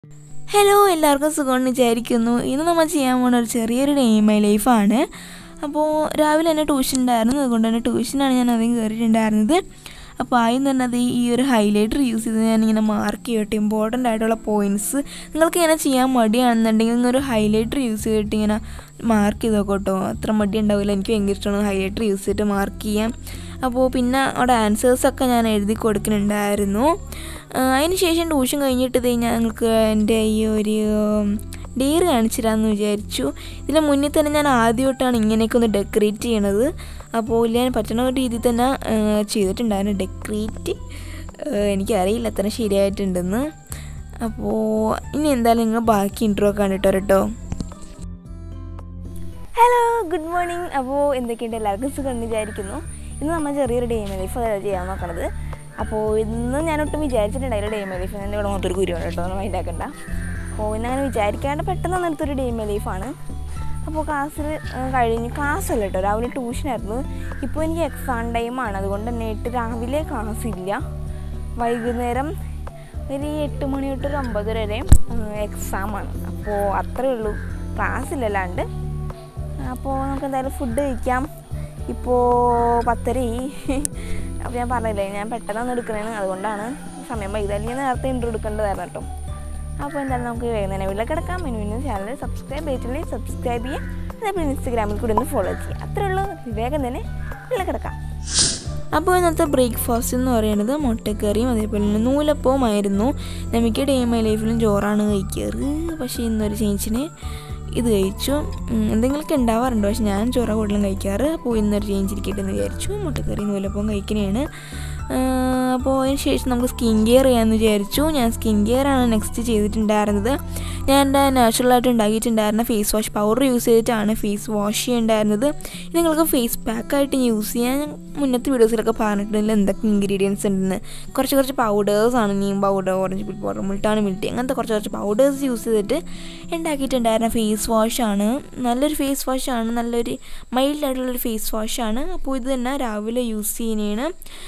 Hello, എല്ലാവർക്കും സുഖമെന്ന് വിചാരിക്കുന്നു. ഇന്ന് നമ്മൾ ചെയ്യാൻ പോകുന്ന ഒരു ചെറിയൊരു ഡേ ഇൻ മൈ ലൈഫാണ്. അപ്പോൾ രാവിലെ തന്നെ ട്യൂഷൻ ഉണ്ടായിരുന്നു, അതുകൊണ്ട് തന്നെ ട്യൂഷനാണ് ഞാൻ അധികം കയറിയിട്ടുണ്ടായിരുന്നത്. അപ്പോൾ ആദ്യം തന്നെ അത് ഈ ഒരു ഹൈലൈറ്റർ യൂസ് ചെയ്ത് ഞാനിങ്ങനെ മാർക്ക് ചെയ്യട്ടെ ഇമ്പോർട്ടൻ്റ് ആയിട്ടുള്ള പോയിൻറ്റ്സ്. നിങ്ങൾക്ക് ഇങ്ങനെ ചെയ്യാൻ മടിയാണെന്നുണ്ടെങ്കിൽ നിങ്ങളൊരു ഹൈലൈറ്റർ യൂസ് ചെയ്തിട്ട് ഇങ്ങനെ മാർക്ക് ചെയ്ത് നോക്കട്ടോ. അത്ര മടി ഉണ്ടാവില്ല. എനിക്ക് ഭയങ്കര ഇഷ്ടമാണ് ഹൈലൈറ്റർ യൂസ് ചെയ്തിട്ട് മാർക്ക് ചെയ്യാം. അപ്പോൾ പിന്നെ അവിടെ ആൻസേഴ്സൊക്കെ ഞാൻ എഴുതി കൊടുക്കുന്നുണ്ടായിരുന്നു. അതിന് ശേഷം ട്യൂഷൻ കഴിഞ്ഞിട്ട് ഞങ്ങൾക്ക് എൻ്റെ ഈ ഒരു ഡയറി കാണിച്ചിരാമെന്ന് വിചാരിച്ചു. ഇതിന് മുന്നിൽ തന്നെ ഞാൻ ആദ്യമായിട്ടാണ് ഇങ്ങനെയൊക്കെ ഒന്ന് ഡെക്കറേറ്റ് ചെയ്യണത്. അപ്പോൾ ഞാൻ പറ്റുന്ന ഒരു രീതിയിൽ തന്നെ ചെയ്തിട്ടുണ്ടായിരുന്നു ഡെക്കറേറ്റ്. എനിക്കറിയില്ല അത്ര ശരിയായിട്ടുണ്ടെന്ന്. അപ്പോൾ ഇനി എന്തായാലും നിങ്ങൾ ബാക്കി ഇൻട്രോ കണ്ടിട്ടോ കേട്ടോ. Hello, good morning. അപ്പോൾ എന്തൊക്കെയുണ്ട്, എല്ലാവർക്കും സുഖം വിചാരിക്കുന്നു. ഇന്ന് നമ്മൾ ചെറിയൊരു ഡേ ഇൻ മൈ ലൈഫ് ചെയ്യാൻ നോക്കണത്. അപ്പോൾ ഇന്ന് ഞാനൊട്ടും വിചാരിച്ചിട്ടുണ്ടായില്ല ഡേ ഇൻ മൈ ലൈഫ്. എൻ്റെ ഇവിടെ മൊത്തം ഒരു കുരുവാണ് കേട്ടോ, ഒന്നും മൈൻഡാക്കണ്ട. അപ്പോൾ ഇന്നങ്ങനെ വിചാരിക്കാണ്ട് പെട്ടെന്ന് വന്നെടുത്തൊരു ഡേ ഇൻ മൈ ലൈഫാണ്. അപ്പോൾ ക്ലാസ്സിൽ ക്ലാസ്സല്ല കേട്ടോ, രാവിലെ ട്യൂഷനായിരുന്നു. ഇപ്പോൾ എനിക്ക് എക്സാം ടൈമാണ്, അതുകൊണ്ട് തന്നെ രാവിലെ ക്ലാസ്സില്ല. വൈകുന്നേരം ഒരു 8 മണി തൊട്ട് ഒരു 9 വരെ എക്സാമാണ്. അപ്പോൾ അത്രയേ ഉള്ളൂ, ക്ലാസ്സിലല്ലാണ്ട്. അപ്പോൾ നമുക്ക് എന്തായാലും ഫുഡ് കഴിക്കാം. ഇപ്പോൾ 10:30. അപ്പോൾ ഞാൻ പറഞ്ഞില്ലേ, ഞാൻ പെട്ടെന്ന് എടുക്കണേന്ന്, അതുകൊണ്ടാണ് സമയം വൈകുന്നേരം. ഞാൻ നേരത്തെ ഇൻട്രോ എടുക്കേണ്ടതായിരുന്നു കേട്ടോ. അപ്പോൾ എന്തായാലും നമുക്ക് വേഗം വീട്ടിൽ കിടക്കാം. പിന്നെ ചാനൽ സബ്സ്ക്രൈബ് ചെയ്തിട്ടുണ്ടെങ്കിൽ സബ്സ്ക്രൈബ് ചെയ്യാം. അതേപോലെ ഇൻസ്റ്റഗ്രാമിൽ കൂടി ഒന്ന് ഫോളോ ചെയ്യാം. അത്രേ ഉള്ളൂ, വേഗം തന്നെ വീട്ടിൽ കിടക്കാം. അപ്പോൾ ഇന്നത്തെ ബ്രേക്ക്ഫാസ്റ്റ് എന്ന് പറയുന്നത് മുട്ടക്കറിയും അതേപോലെ തന്നെ നൂലപ്പവുമായിരുന്നു. നമുക്ക് ഡേ ഇൻ മൈ ലൈഫിലും ചോറാണ് കഴിക്കാറ്, പക്ഷേ ഇന്നൊരു ചേഞ്ചിന് ഇത് കഴിച്ചു. എന്തെങ്കിലുമൊക്കെ ഉണ്ടാവാറുണ്ട്, പക്ഷെ ഞാൻ ചോറ കൂടുതലും കഴിക്കാറ്. അപ്പോൾ ഇന്നൊരു ചേഞ്ച് ഇരിക്കട്ടെ എന്ന് വിചാരിച്ചു. മുട്ടക്കറി നൂലപ്പം കഴിക്കുന്നതാണ്. അപ്പോൾ അതിന് ശേഷം നമുക്ക് സ്കിൻ കെയർ ചെയ്യാമെന്ന് വിചാരിച്ചു. ഞാൻ സ്കിൻ കെയറാണ് നെക്സ്റ്റ് ചെയ്തിട്ടുണ്ടായിരുന്നത്. ഞാൻ എൻ്റെ നാച്ചുറലായിട്ട് ഉണ്ടാക്കിയിട്ടുണ്ടായിരുന്ന ഫേസ് വാഷ് പൗഡർ യൂസ് ചെയ്തിട്ടാണ് ഫേസ് വാഷ് ചെയ്യുന്നുണ്ടായിരുന്നത്. ഇത് നിങ്ങൾക്ക് ഫേസ് പാക്കായിട്ട് യൂസ് ചെയ്യാൻ ഞാൻ മുന്നത്തെ വീഡിയോസിലൊക്കെ പറഞ്ഞിട്ടുണ്ടെങ്കിൽ എന്തൊക്കെ ഇൻഗ്രീഡിയൻസ് ഉണ്ടെന്ന്. കുറച്ച് പൗഡേഴ്സാണ്, neem powder, orange peel powder, multani mitti, അങ്ങനത്തെ കുറച്ച് പൗഡേഴ്സ് യൂസ് ചെയ്തിട്ട് ഉണ്ടാക്കിയിട്ടുണ്ടായിരുന്ന ഫേസ് വാഷാണ്. നല്ലൊരു ഫേസ് വാഷാണ്, നല്ലൊരു മൈൽഡായിട്ടുള്ളൊരു ഫേസ് വാഷാണ്. അപ്പോൾ ഇത് തന്നെ രാവിലെ യൂസ് ചെയ്യുന്നതാണ്.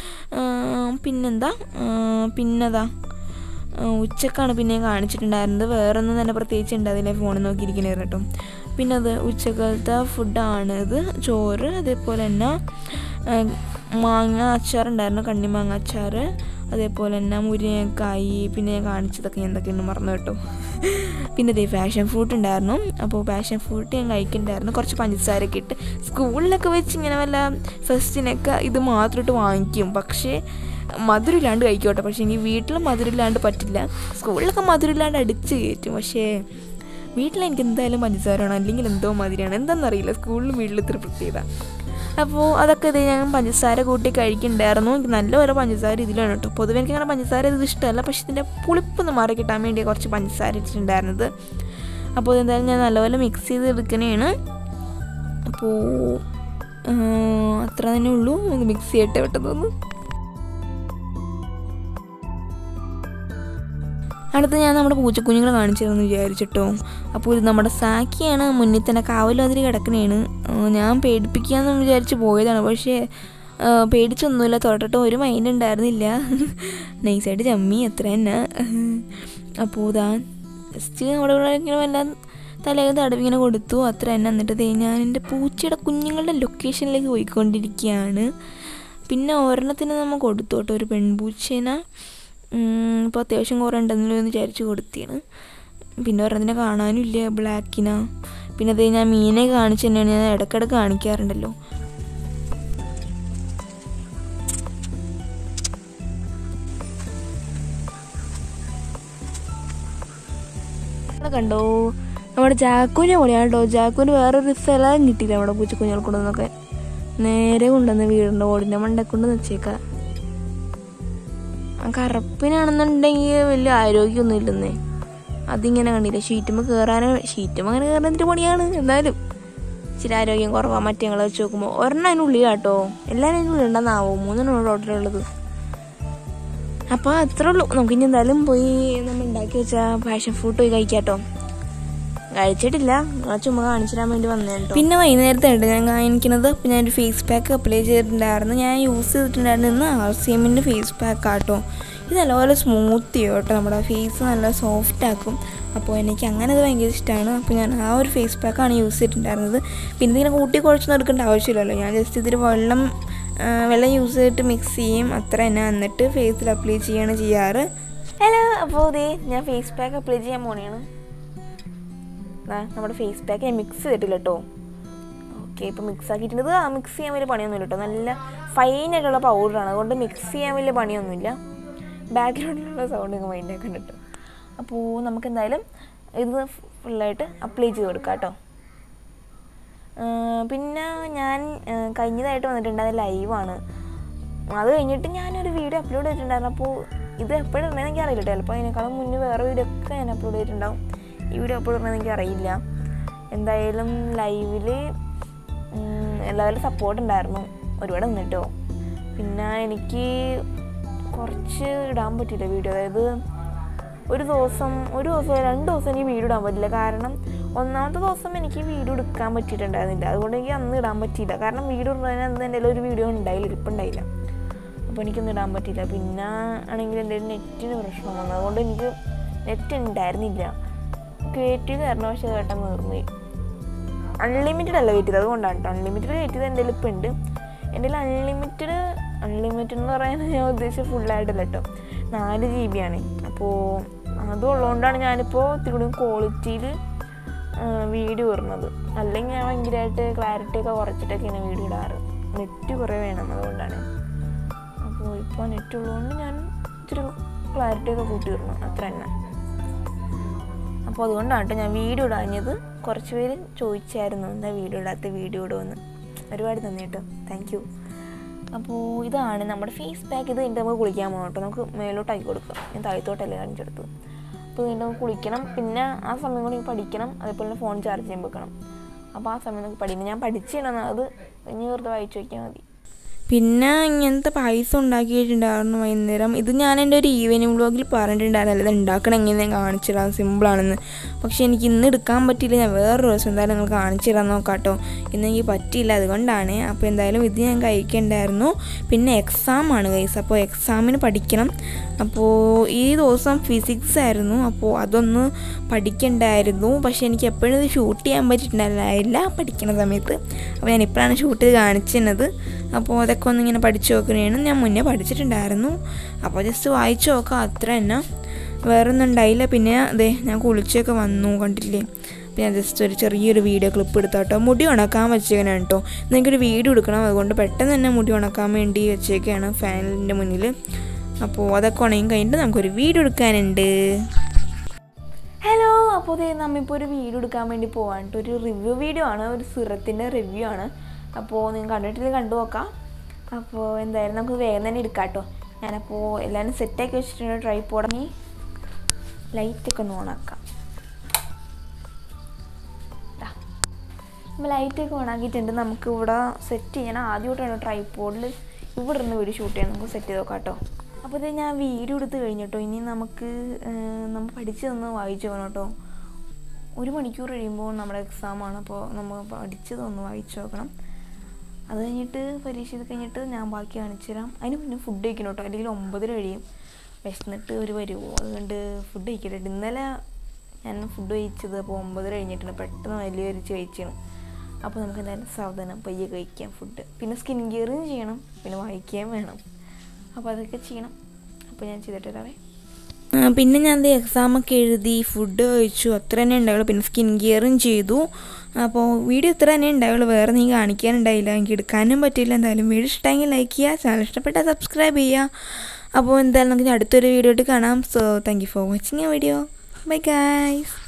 പിന്നെന്താ ഉച്ചക്കാണ് പിന്നെ കാണിച്ചിട്ടുണ്ടായിരുന്നത്. വേറൊന്നും തന്നെ പ്രത്യേകിച്ച് ഉണ്ടാവില്ല, ഫോണിൽ നോക്കിയിരിക്കണായിരുന്നു കേട്ടോ. പിന്നെ അത് ഉച്ചക്കാലത്തെ ഫുഡാണ് ഇത്. ചോറ്, അതേപോലെ തന്നെ മാങ്ങ അച്ചാറുണ്ടായിരുന്നു, കണ്ണിമാങ്ങ അച്ചാർ, അതേപോലെ തന്നെ മുരിങ്ങക്കായി. പിന്നെ ഞാൻ കാണിച്ചതൊക്കെ എന്തൊക്കെയുണ്ട് മറന്നു കേട്ടോ. പിന്നെ പാഷൻ ഫ്രൂട്ട് ഉണ്ടായിരുന്നു. അപ്പോൾ പാഷൻ ഫ്രൂട്ട് ഞാൻ കഴിക്കുന്നുണ്ടായിരുന്നു, കുറച്ച് പഞ്ചസാരയൊക്കെ ഇട്ട്. സ്കൂളിലൊക്കെ വെച്ച് ഇങ്ങനെ വല്ല ഫെസ്റ്റിനൊക്കെ ഇത് മാത്രമായിട്ട് വാങ്ങിക്കും, പക്ഷേ മധുരമില്ലാണ്ട് കഴിക്കോട്ടെ. പക്ഷേ എനിക്ക് വീട്ടിൽ മധുരമില്ലാണ്ട് പറ്റില്ല. സ്കൂളിലൊക്കെ മധുരമില്ലാണ്ട് അടിച്ച് കയറ്റും, പക്ഷേ വീട്ടിലെനിക്ക് എന്തായാലും പഞ്ചസാര വേണം, അല്ലെങ്കിൽ എന്തോ മധുരമാണ്, എന്താണെന്നറിയില്ല. സ്കൂളിലും വീട്ടിൽ ഇത്ര പ്രത്യേകത. അപ്പോൾ അതൊക്കെ ഞാൻ പഞ്ചസാര കൂട്ടി കഴിക്കുന്നുണ്ടായിരുന്നു. എനിക്ക് നല്ലപോലെ പഞ്ചസാര ഇതിലാണ് കേട്ടോ. പൊതുവെ എനിക്ക് അങ്ങനെ പഞ്ചസാര ഇത് ഇഷ്ടമല്ല, പക്ഷേ ഇതിൻ്റെ പുളിപ്പൊന്ന് മാറി കിട്ടാൻ വേണ്ടി കുറച്ച് പഞ്ചസാര ഇട്ടിട്ടുണ്ടായിരുന്നത്. അപ്പോൾ എന്തായാലും ഞാൻ നല്ലപോലെ മിക്സ് ചെയ്ത് എടുക്കണേണ്. അപ്പോൾ അത്ര തന്നെ ഉള്ളൂ. ഒന്ന് മിക്സ് ചെയ്യട്ടെ പെട്ടെന്ന്. അടുത്ത് ഞാൻ നമ്മുടെ പൂച്ചക്കുഞ്ഞുങ്ങളെ കാണിച്ചിരുന്നു വിചാരിച്ചിട്ടോ. അപ്പോൾ ഇത് നമ്മുടെ സാക്കിയാണ്, മുന്നിൽ തന്നെ കാവലും അതിൽ കിടക്കണേണ്. ഞാൻ പേടിപ്പിക്കാമെന്ന് വിചാരിച്ച് പോയതാണ്, പക്ഷേ പേടിച്ചൊന്നുമില്ല. തൊട്ടിട്ട് ഒരു മൈൻഡ് ഉണ്ടായിരുന്നില്ല. നൈസായിട്ട് ചമ്മി, അത്ര തന്നെ. അപ്പോൾ ഇതാ ജസ്റ്റ് അവിടെ ഇങ്ങനെ വല്ല തലയിൽ തടവി ഇങ്ങനെ കൊടുത്തു, അത്ര തന്നെ. എന്നിട്ട് ഞാൻ എൻ്റെ പൂച്ചയുടെ കുഞ്ഞുങ്ങളുടെ ലൊക്കേഷനിലേക്ക് പോയിക്കൊണ്ടിരിക്കുകയാണ്. പിന്നെ ഒരെണ്ണത്തിന് നമ്മൾ കൊടുത്തു കേട്ടോ, ഒരു പെൺപൂച്ചേനെ. ഇപ്പോൾ അത്യാവശ്യം കുറേ ഉണ്ടെന്നല്ലോ എന്ന് വിചാരിച്ച് കൊടുത്തിയാണ്. പിന്നെ ഒരെണ്ണത്തിനെ കാണാനും ഇല്ല, ബ്ലാക്കിനാ. പിന്നെ ഞാൻ മീനെ കാണിച്ചു തന്നെയാണ്, ഞാൻ ഇടയ്ക്കിടയ്ക്ക് കാണിക്കാറുണ്ടല്ലോ. കണ്ടോ, നമ്മുടെ ജാക്കുവിനെ പൊളിയാണ് കേട്ടോ. ജാക്കുവിന് വേറൊരു സ്ഥലം കിട്ടിയില്ല നമ്മുടെ പൂച്ചക്കുഞ്ഞുങ്ങൾ കൊണ്ടുവന്നൊക്കെ. നേരെ കൊണ്ടുവന്ന് വീടിൻ്റെ ഓടിൻ്റെ മണ്ടേ കൊണ്ടുവന്ന് വെച്ചേക്കാം. കറുപ്പിനാണെന്നുണ്ടെങ്കിൽ വലിയ ആരോഗ്യമൊന്നും ഇല്ലെന്നേ. അതിങ്ങനെ കണ്ടില്ല, ഷീറ്റുമ്പോൾ അങ്ങനെ കയറുന്നതിൻ്റെ പണിയാണ്. എന്നാലും ഇച്ചിരി ആരോഗ്യം കുറവാണ് മറ്റേ ഞങ്ങളെ വെച്ച് നോക്കുമ്പോൾ. ഒരെണ്ണം അതിനുള്ളിൽ കേട്ടോ, എല്ലാവരും അതിനുള്ളിൽ ഉണ്ടെന്നാവും. 3 ടോട്ടലുള്ളത്. അപ്പോൾ അത്രേ ഉള്ളൂ. നമുക്കിനി എന്തായാലും പോയി നമ്മൾ ഉണ്ടാക്കി വെച്ച പാഷൻ ഫ്രൂട്ട് പോയി കഴിക്കാം കേട്ടോ. കഴിച്ചിട്ടില്ല, ചുമ്മാ കാണിച്ചു തരാൻ വേണ്ടി വന്നേട്ടോ. പിന്നെ വൈകുന്നേരത്തായിട്ട് ഞാൻ കാണിക്കുന്നത്. അപ്പോൾ ഞാനൊരു ഫേസ് പാക്ക് അപ്ലൈ ചെയ്തിട്ടുണ്ടായിരുന്നു. ഞാൻ യൂസ് ചെയ്തിട്ടുണ്ടായിരുന്നു ഇന്ന് RCMൻ്റെ ഫേസ് പാക്കാട്ടോ. ഇത് നല്ലപോലെ സ്മൂത്ത് ചെയ്യും കേട്ടോ, നമ്മുടെ ഫേസ് നല്ല സോഫ്റ്റ് ആക്കും. അപ്പോൾ എനിക്ക് അങ്ങനെ അത് ഭയങ്കര ഇഷ്ടമാണ്. അപ്പോൾ ഞാൻ ആ ഒരു ഫേസ് പാക്കാണ് യൂസ് ചെയ്തിട്ടുണ്ടായിരുന്നത്. പിന്നെ ഇതിനെ കൂട്ടി കുഴച്ചൊന്നും എടുക്കേണ്ട ആവശ്യമില്ലല്ലോ, ഞാൻ ജസ്റ്റ് ഇതിൽ വെള്ളം യൂസ് ചെയ്തിട്ട് മിക്സ് ചെയ്യും, അത്ര തന്നെ. എന്നിട്ട് ഫേസിൽ അപ്ലൈ ചെയ്യാണ് ചെയ്യാറ്. ഹലോ, അപ്പോൾ ഇതേ ഞാൻ ഫേസ് പാക്ക് അപ്ലൈ ചെയ്യാൻ പോണെയാണ്. നമ്മുടെ ഫേസ് പാക്ക് ഞാൻ മിക്സ് ചെയ്തിട്ടില്ല കേട്ടോ. ഓക്കെ, ഇപ്പോൾ മിക്സ് ആക്കിയിട്ടുണ്ട്. മിക്സ് ചെയ്യാൻ വലിയ പണിയൊന്നുമില്ല കേട്ടോ, നല്ല ഫൈനായിട്ടുള്ള പൗഡറാണ്, അതുകൊണ്ട് മിക്സ് ചെയ്യാൻ വലിയ പണിയൊന്നുമില്ല. ബാക്ക്ഗ്രൗണ്ടിലുള്ള സൗണ്ട് നിങ്ങൾ മൈൻഡ് ആക്കാൻ കേട്ടോ. അപ്പോൾ നമുക്ക് എന്തായാലും ഇത് ഫുള്ളായിട്ട് അപ്ലൈ ചെയ്ത് കൊടുക്കാം കേട്ടോ. പിന്നെ ഞാൻ കഴിഞ്ഞതായിട്ട് വന്നിട്ടുണ്ട്, അത് ലൈവാണ്. അത് കഴിഞ്ഞിട്ട് ഞാനൊരു വീഡിയോ അപ്ലോഡ് ചെയ്തിട്ടുണ്ടായിരുന്നു. അപ്പോൾ ഇത് എപ്പോഴും ഇടണമെന്ന് എനിക്ക് അറിയില്ല കേട്ടോ, ചിലപ്പോൾ അതിനേക്കാളും മുന്നേ വേറെ വീഡിയോ ഒക്കെ ഞാൻ അപ്ലോഡ് ചെയ്തിട്ടുണ്ടാവും. ഈ വീഡിയോ അപ്ലോഡ് ചെയ്യണമെന്ന് എനിക്ക് അറിയില്ല. എന്തായാലും ലൈവിൽ എല്ലാവരും സപ്പോർട്ട് ഉണ്ടായിരുന്നു, ഒരുപാട് നിന്നിട്ടോ. പിന്നെ എനിക്ക് കുറച്ച് ഇടാൻ പറ്റിയില്ല വീഡിയോ, അതായത് ഒരു ദിവസം 2 ദിവസം എനിക്ക് വീഡിയോ ഇടാൻ പറ്റില്ല. കാരണം ഒന്നാമത്തെ ദിവസം എനിക്ക് വീഡിയോ എടുക്കാൻ പറ്റിയിട്ടുണ്ടായിരുന്നില്ല, അതുകൊണ്ട് എനിക്ക് അന്ന് ഇടാൻ പറ്റിയില്ല. കാരണം വീഡിയോ ഇടുന്നതിന് അന്ന് എൻ്റെ ഒരു വീഡിയോ ഇരിപ്പുണ്ടായില്ല, അപ്പോൾ എനിക്കൊന്നും ഇടാൻ പറ്റിയില്ല. പിന്നെ ആണെങ്കിൽ എൻ്റെ നെറ്റിന് പ്രശ്നം വന്നു, അതുകൊണ്ട് എനിക്ക് നെറ്റ് ഉണ്ടായിരുന്നില്ല. കയറ്റിയത് കാരണം പക്ഷേ കേട്ടാൽ നിർന്നുപോയി. അൺലിമിറ്റഡ് അല്ല കയറ്റിയത്, അതുകൊണ്ടാണ് കേട്ടോ. അൺലിമിറ്റഡ് കയറ്റിയത് എൻ്റെ ഇപ്പം ഉണ്ട്. എൻ്റെ അൺലിമിറ്റഡ് എന്ന് പറയുന്നത് ഞാൻ ഉദ്ദേശിച്ചത് ഫുള്ളായിട്ടല്ല കേട്ടോ, 4 GB ആണ്. അപ്പോൾ അതുള്ളതുകൊണ്ടാണ് ഞാനിപ്പോൾ ഇത്തിരി കൂടി ക്വാളിറ്റിയിൽ വീഡിയോ ഇടുന്നത്. അല്ലെങ്കിൽ ഞാൻ ഭയങ്കരമായിട്ട് ക്ലാരിറ്റി ഒക്കെ കുറച്ചിട്ടൊക്കെയാണ് വീഡിയോ ഇടാറ്, നെറ്റ് കുറേ വേണം, അതുകൊണ്ടാണ്. അപ്പോൾ ഇപ്പോൾ നെറ്റ് ഉള്ളതുകൊണ്ട് ഞാൻ ഇത്തിരി ക്ലാരിറ്റി ഒക്കെ കൂട്ടി ഇടണം, അത്ര തന്നെ. അപ്പോൾ അതുകൊണ്ടാണ് കേട്ടോ ഞാൻ വീഡിയോ ഇടാഞ്ഞത്. കുറച്ച് പേര് ചോദിച്ചായിരുന്നു എന്താ വീഡിയോ ഇടുമെന്ന്. ഒരുപാട് നന്ദി കേട്ടോ, താങ്ക് യു. അപ്പോൾ ഇതാണ് നമ്മുടെ ഫേസ് പാക്ക്. ഇത് കഴിഞ്ഞിട്ട് നമുക്ക് കുളിക്കാൻ പോകണം കേട്ടോ, നമുക്ക് മേലോട്ടാക്കി കൊടുക്കാം. ഞാൻ താഴത്തോട്ടല്ലേ കാണിച്ചെടുത്ത്. അപ്പോൾ ഇതിൻ്റെ നമുക്ക് കുളിക്കണം, പിന്നെ ആ സമയം കൂടി പഠിക്കണം, അതേപോലെ തന്നെ ഫോൺ ചാർജ് ചെയ്യാൻ വെക്കണം. അപ്പോൾ ആ സമയം നമുക്ക് പഠിക്കണം. ഞാൻ പഠിച്ചിടണം, അത് ഇനി വെറുതെ വായിച്ചു വയ്ക്കാൻ മതി. പിന്നെ ഇങ്ങനത്തെ പായസം ഉണ്ടാക്കിയിട്ടുണ്ടായിരുന്നു വൈകുന്നേരം. ഇത് ഞാൻ എൻ്റെ ഒരു ഈവനിങ് വ്ളോഗിൽ പറഞ്ഞിട്ടുണ്ടായിരുന്നല്ലോ, ഇത് ഉണ്ടാക്കണം എങ്ങനെ കാണിച്ചിടാം, സിമ്പിളാണെന്ന്. പക്ഷേ എനിക്ക് ഇന്ന് എടുക്കാൻ പറ്റിയില്ല, ഞാൻ വേറൊരു ദിവസം എന്തായാലും നിങ്ങൾ കാണിച്ചിടാൻ നോക്കാം കേട്ടോ. ഇന്ന് എനിക്ക് പറ്റിയില്ല, അതുകൊണ്ടാണ്. അപ്പോൾ എന്തായാലും ഇത് ഞാൻ കഴിക്കേണ്ടായിരുന്നു. പിന്നെ എക്സാമാണ് ഗൈസ്, അപ്പോൾ എക്സാമിന് പഠിക്കണം. അപ്പോൾ ഈ ദിവസം ഫിസിക്സ് ആയിരുന്നു, അപ്പോൾ അതൊന്ന് പഠിക്കണ്ടായിരുന്നു. പക്ഷേ എനിക്ക് എപ്പോഴും ഇത് ഷൂട്ട് ചെയ്യാൻ പറ്റിയിട്ടുണ്ടായില്ല പഠിക്കുന്ന സമയത്ത്. അപ്പോൾ ഞാനിപ്പോഴാണ് ഷൂട്ട് ചെയ്ത് കാണിച്ചിരുന്നത്. അപ്പോൾ അതൊക്കെ ഒന്നിങ്ങനെ പഠിച്ചു നോക്കുന്നതാണ്. ഞാൻ മുന്നേ പഠിച്ചിട്ടുണ്ടായിരുന്നു, അപ്പോൾ ജസ്റ്റ് വായിച്ചു നോക്കാം, അത്ര തന്നെ. വേറൊന്നും ഉണ്ടായില്ല. പിന്നെ അതെ ഞാൻ കുളിച്ചൊക്കെ വന്നു, കണ്ടില്ലേ. അപ്പോൾ ഞാൻ ജസ്റ്റ് ഒരു ചെറിയൊരു വീഡിയോ ക്ലിപ്പ് എടുത്താട്ടോ. മുടി ഉണക്കാൻ വെച്ചേക്കാനാണ് കേട്ടോ. എനിക്കൊരു വീഡിയോ എടുക്കണം, അതുകൊണ്ട് പെട്ടെന്ന് തന്നെ മുടി ഉണക്കാൻ വേണ്ടി വെച്ചേക്കാണ് ഫാനിൻ്റെ മുന്നിൽ. അപ്പോൾ അതൊക്കെ ഉണങ്ങി കഴിഞ്ഞിട്ട് നമുക്കൊരു വീഡിയോ എടുക്കാനുണ്ട്. ഹലോ, അപ്പോൾ നമ്മളിപ്പോൾ ഒരു വീഡിയോ എടുക്കാൻ വേണ്ടി പോകാൻ ഒരു റിവ്യൂ വീഡിയോ ആണ്, ഒരു സിറത്തിൻ്റെ റിവ്യൂ ആണ്. അപ്പോൾ നിങ്ങൾ കണ്ടിട്ടില്ല, കണ്ടു നോക്കാം. അപ്പോൾ എന്തായാലും നമുക്ക് വേഗം തന്നെ എടുക്കാം കേട്ടോ. ഞാനപ്പോൾ എല്ലാവരും സെറ്റാക്കി വെച്ചിട്ടുണ്ട്. ട്രൈപോഡ് ലൈറ്റൊക്കെ ഒന്ന് ഓണാക്കാം. അപ്പോൾ ലൈറ്റൊക്കെ ഓണാക്കിയിട്ടുണ്ട്. നമുക്ക് ഇവിടെ സെറ്റ് ചെയ്യണം. ആദ്യമായിട്ടാണ് ട്രൈപോഡിൽ ഇവിടെ ഇരുന്ന് വീഡിയോ ഷൂട്ട് ചെയ്യാൻ. നമുക്ക് സെറ്റ് ചെയ്ത് നോക്കാം കേട്ടോ. അപ്പോൾ ഇത് ഞാൻ വീഡിയോ എടുത്ത് കഴിഞ്ഞിട്ടോ. ഇനി നമ്മൾ പഠിച്ചതൊന്ന് വായിച്ചു പോകണം കേട്ടോ. 1 മണിക്കൂർ കഴിയുമ്പോൾ നമ്മുടെ എക്സാമാണ്, അപ്പോൾ നമ്മൾ പഠിച്ചതൊന്ന് വായിച്ചു നോക്കണം. അത് കഴിഞ്ഞിട്ട് പരീക്ഷ ചെയ്ത് കഴിഞ്ഞിട്ട് ഞാൻ ബാക്കി കാണിച്ചു തരാം. അതിന് മുന്നേ ഫുഡ് കഴിക്കണം കേട്ടോ, അല്ലെങ്കിൽ 9 കഴിയും. വിശന്നിട്ട് ഒരു വരുമോ, അതുകൊണ്ട് ഫുഡ് കഴിക്കട്ടെ. ഇന്നലെ ഞാൻ ഫുഡ് കഴിച്ചത് അപ്പോൾ 9 കഴിഞ്ഞിട്ടുണ്ട്. പെട്ടെന്ന് വലിയൊരു കഴിച്ചാണ്. അപ്പോൾ നമുക്ക് എന്തായാലും സാവധാനം പയ്യെ കഴിക്കാം ഫുഡ്. പിന്നെ സ്കിൻ കെയറും ചെയ്യണം, പിന്നെ വായിക്കുകയും വേണം. അപ്പോൾ അതൊക്കെ ചെയ്യണം. അപ്പോൾ ഞാൻ ചെയ്തിട്ട് വരാവേ. പിന്നെ ഞാൻ എക്സാമൊക്കെ എഴുതി ഫുഡ് കഴിച്ചു, അത്ര തന്നെ ഉണ്ടാവുള്ളൂ. പിന്നെ സ്കിൻ കെയറും ചെയ്തു. അപ്പോൾ വീഡിയോ ഇത്ര തന്നെ ഉണ്ടാവുള്ളൂ, വേറെ നീ കാണിക്കാനുണ്ടായില്ല, എനിക്ക് എടുക്കാനും പറ്റില്ല. എന്തായാലും വീഡിയോ ഇഷ്ടമെങ്കിൽ ലൈക്ക് ചെയ്യുക, ചാനൽ ഇഷ്ടപ്പെട്ടാൽ സബ്സ്ക്രൈബ് ചെയ്യുക. അപ്പോൾ എന്തായാലും നമുക്ക് അടുത്തൊരു വീഡിയോ ആയിട്ട് കാണാം. So thank you for watching a video. Bye guys.